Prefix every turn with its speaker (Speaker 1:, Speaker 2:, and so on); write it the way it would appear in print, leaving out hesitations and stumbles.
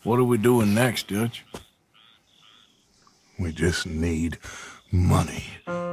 Speaker 1: What are we doing next, Dutch?
Speaker 2: We just need money.